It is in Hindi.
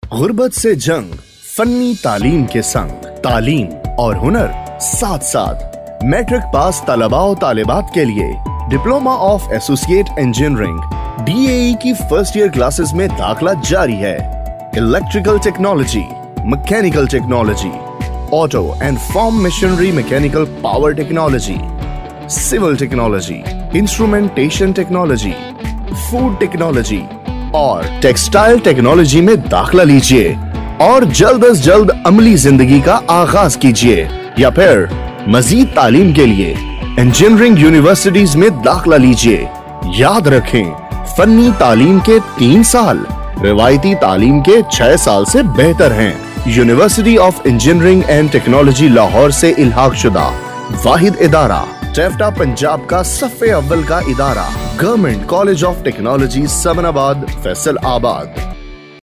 गुर्बत से जंग, फन्नी तालीम के संग, तालीम और हुनर साथ साथ। मैट्रिक पास तलबा और तालिबात के लिए diploma of associate engineering DAE की फर्स्ट ईयर क्लासेस में दाखिला जारी है। Electrical technology, mechanical technology, auto and farm machinery mechanical power technology, civil technology, instrumentation technology, food technology और टेक्सटाइल टेक्नोलॉजी में दाखिला लीजिए और जल्द अज जल्द अमली जिंदगी का आगाज कीजिए। या फिर मजीद तालीम के लिए इंजीनियरिंग यूनिवर्सिटीज में दाखिला लीजिए। याद रखें, फन्नी तालीम के 3 साल रिवायती तालीम के 6 साल से बेहतर हैं। University of engineering and technology Lahore से इल्हाक शुदा वाहिद इदारा, टेफ्टा पंजाब का सफ़े अव्वल का इदारा, government college of technology Samanabad, Faisal आबाद।